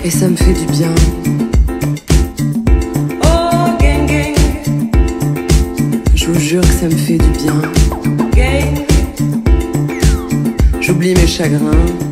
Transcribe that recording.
et ça me fait du bien. Oh, gang, gang. Je vous jure que ça me fait du bien. Gang. J'oublie mes chagrins